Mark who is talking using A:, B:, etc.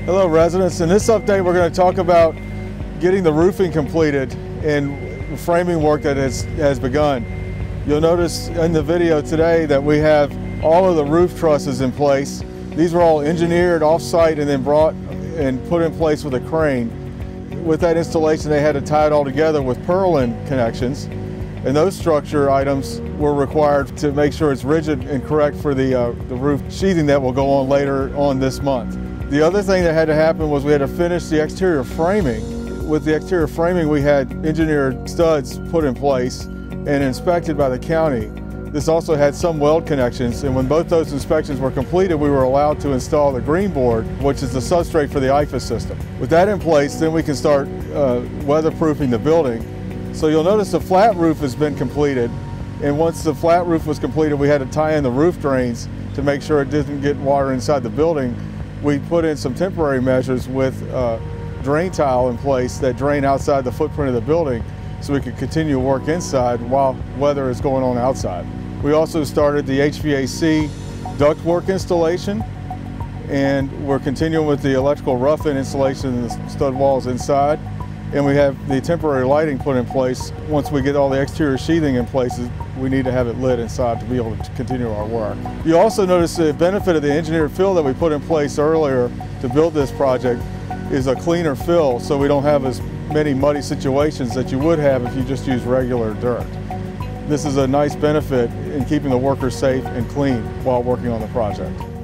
A: Hello residents, in this update we're going to talk about getting the roofing completed and framing work that has begun. You'll notice in the video today that we have all of the roof trusses in place. These were all engineered off-site and then brought and put in place with a crane. With that installation they had to tie it all together with purlin connections, and those structure items were required to make sure it's rigid and correct for the roof sheathing that will go on later on this month. The other thing that had to happen was we had to finish the exterior framing. With the exterior framing, we had engineered studs put in place and inspected by the county. This also had some weld connections, and when both those inspections were completed, we were allowed to install the green board, which is the substrate for the IFAS system. With that in place, then we can start weatherproofing the building. So you'll notice the flat roof has been completed, and once the flat roof was completed, we had to tie in the roof drains to make sure it didn't get water inside the building. We put in some temporary measures with drain tile in place that drain outside the footprint of the building so we could continue work inside while weather is going on outside. We also started the HVAC ductwork installation, and we're continuing with the electrical rough-in installation and the stud walls inside. And we have the temporary lighting put in place. Once we get all the exterior sheathing in place, we need to have it lit inside to be able to continue our work. You also notice the benefit of the engineered fill that we put in place earlier to build this project is a cleaner fill, so we don't have as many muddy situations that you would have if you just use regular dirt. This is a nice benefit in keeping the workers safe and clean while working on the project.